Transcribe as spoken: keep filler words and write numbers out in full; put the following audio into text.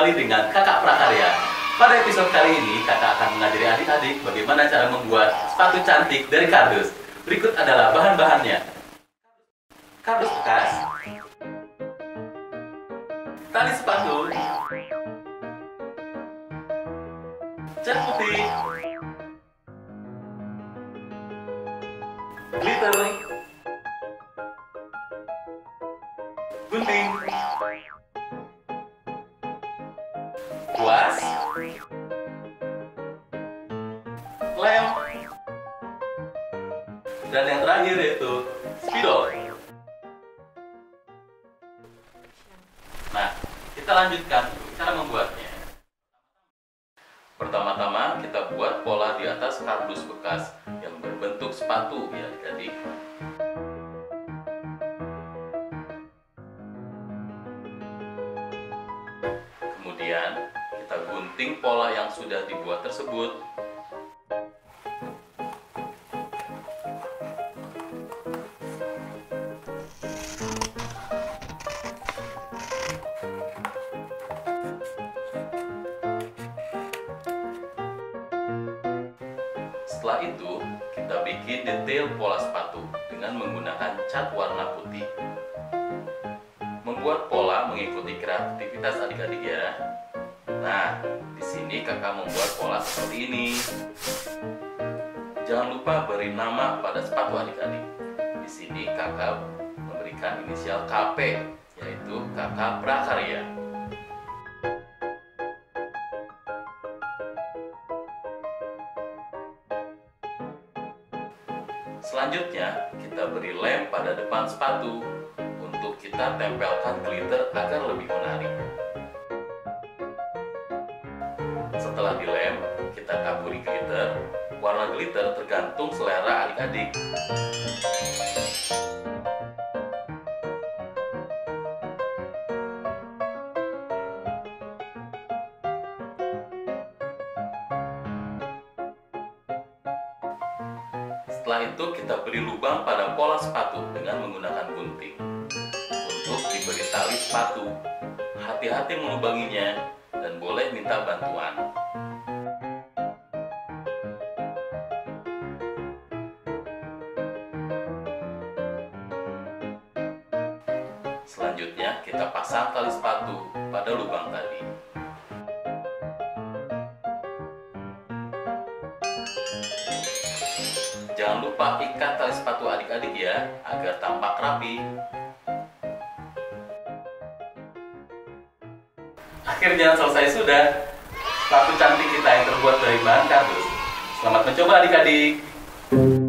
kembali dengan Kakak Prakarya. Pada episode kali ini, kakak akan mengajari adik-adik bagaimana cara membuat sepatu cantik dari kardus. Berikut adalah bahan-bahannya. Kardus bekas, tali sepatu, cat putih, glitter, gunting, kuas, lem, dan yang terakhir yaitu spidol. Nah, kita lanjutkan cara membuatnya. Pertama-tama kita buat pola di atas kardus bekas yang berbentuk sepatu ya adik-adik. Kemudian kita gunting pola yang sudah dibuat tersebut. Setelah itu, kita bikin detail pola sepatu dengan menggunakan cat warna putih. Membuat pola mengikuti kreativitas adik-adik ya. Nah, di sini kakak membuat pola seperti ini. Jangan lupa beri nama pada sepatu adik-adik. Di sini kakak memberikan inisial K P, yaitu Kakak Prakarya. Selanjutnya, kita beri lem pada depan sepatu untuk kita tempelkan glitter agar lebih menarik. Setelah dilem, kita taburi glitter. Warna glitter tergantung selera adik-adik. Setelah itu kita beri lubang pada pola sepatu dengan menggunakan gunting. Untuk diberi tali sepatu, hati-hati melubanginya dan boleh minta bantuan. Selanjutnya kita pasang tali sepatu pada lubang tadi. Jangan lupa ikat tali sepatu adik-adik ya, agar tampak rapi. Akhirnya selesai sudah sepatu cantik kita yang terbuat dari bahan kardus. Selamat mencoba adik-adik.